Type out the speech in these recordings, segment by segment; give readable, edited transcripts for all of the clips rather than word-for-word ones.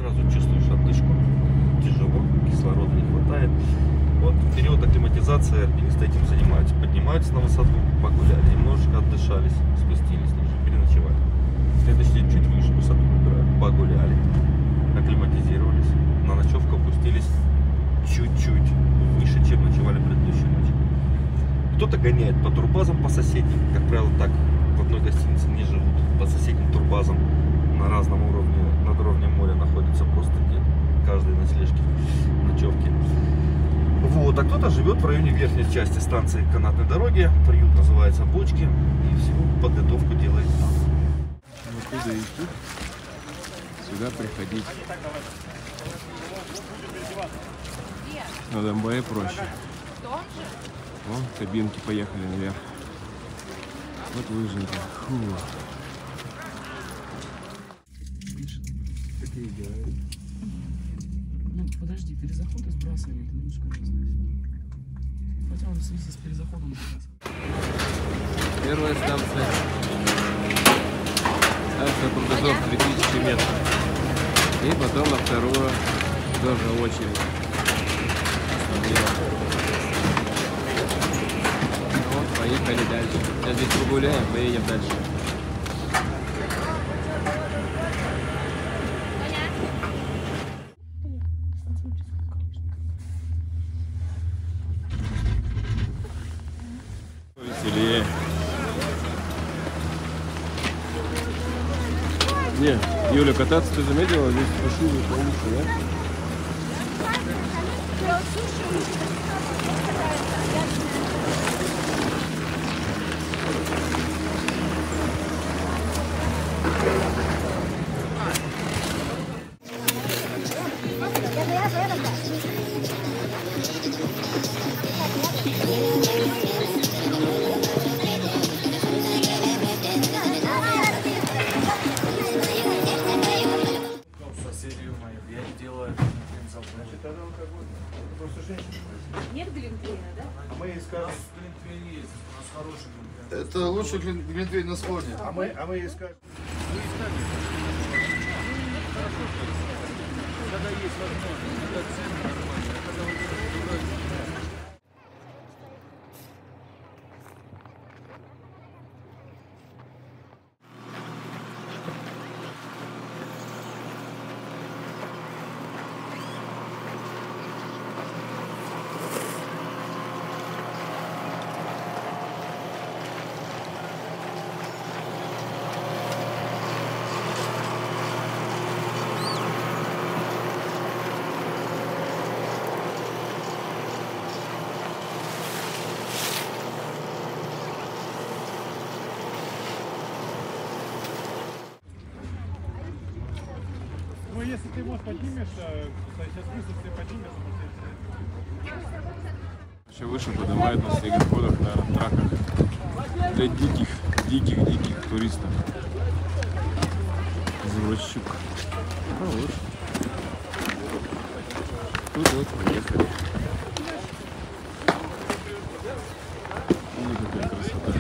сразу чувствуешь отдышку, тяжело, кислорода не хватает. Вот в период акклиматизации альпинисты этим занимаются. Поднимаются на высоту, погуляли, немножечко отдышались, спустились ниже, переночевали. Следующий день чуть выше высоту выбирают, погуляли, акклиматизировались, на ночевку опустились чуть-чуть выше, чем ночевали предыдущую ночь. Кто-то гоняет по турбазам, по соседним, как правило, так в одной гостинице не живут, по соседним турбазам на разном уровне, над уровнем моря находятся просто где каждой ночлежки, ночевки. Вот, а кто-то живет в районе верхней части станции канатной дороги, приют называется Бочки, и всю подготовку делает там. Оттуда идти, сюда приходить. На Домбае проще. Вон, кабинки поехали наверх. Вот лыжники. Фу. Какие дела? Ну, подожди, перезаходы сбрасывали, это немножко разное. Хотя он в связи с перезаходом сбрасывал. Первая станция. Станция Бургазов 3000 метров. И потом на вторую тоже очередь. Вот, поехали дальше. Сейчас здесь погуляем, поедем дальше. Веселее. Не, Юля, кататься ты заметила? Здесь пошли получше, да? Нет глинтвейна, да? Мы искали. Глинтвейн есть, у нас хороший глинтвейн. Это лучший глинтвейн на склоне. А мы искали. Когда есть возможность, когда цены нормальные, когда вы будете. Ну, если ты его поднимешь, сейчас выставь, ты поднимешь, Еще выше поднимают на снегоходах, на траках для диких туристов. Золощук. Ну вот. Тут вот поехали. Вот какая красота.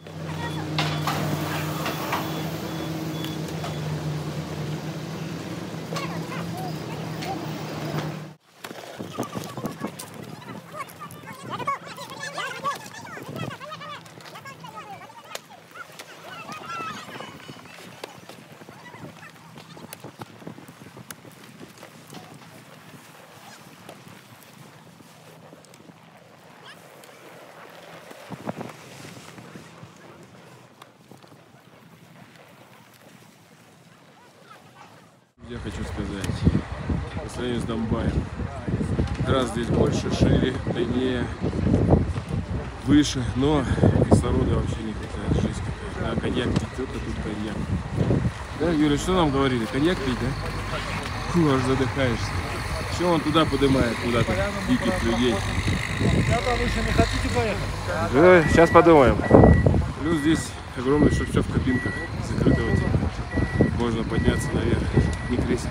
Я хочу сказать, по сравнению с Домбаем, раз здесь больше, шире, длиннее, выше, но кислорода вообще не хватает, жизнь какая-то. Да, коньяк пить, только тут коньяк. Да, Юля, что нам говорили? Коньяк пить, да? Фу, аж задыхаешься. Все он туда поднимает, куда-то, диких людей. Ребята, вы еще не хотите поехать? Да, сейчас подумаем. Плюс здесь огромное, что все в кабинках закрытого типа. Можно подняться наверх, не крестик.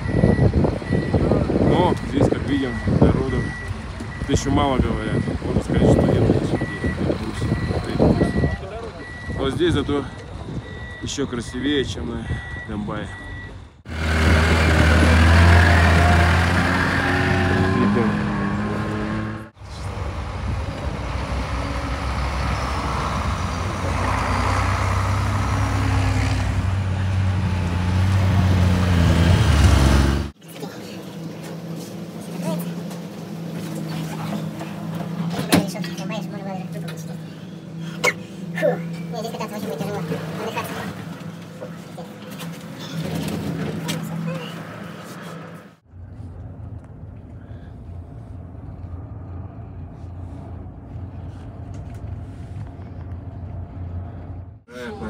Но здесь, как видим, народу еще мало говорят. Можно сказать, что нет. Вот здесь зато еще красивее, чем на Домбае.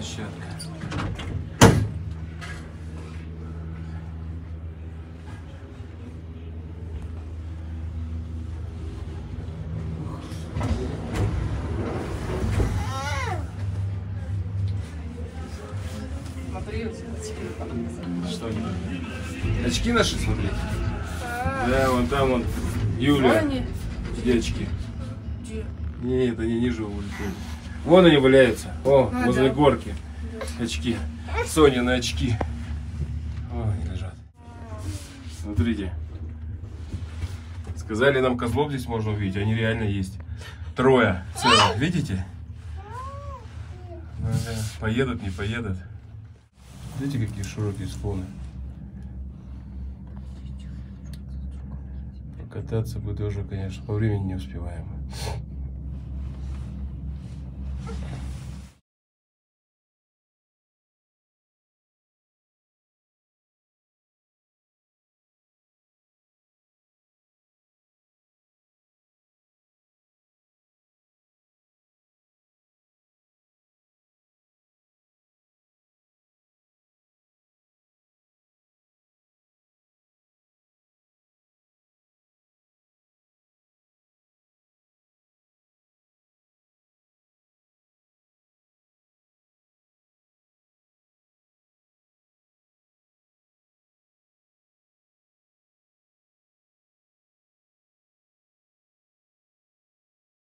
площадка. Что они? Очки наши, смотри. Да, вон там вон Юля. Где очки? Нет, они ниже улетели. Вон они валяются. О, возле горки. Очки. Соня на очки. О, они лежат. Смотрите. Сказали, нам козлов здесь можно увидеть. Они реально есть. Трое целых. Видите? Ну, да. Поедут, не поедут. Видите, какие широкие склоны. Прокататься бы тоже, конечно, по времени не успеваем.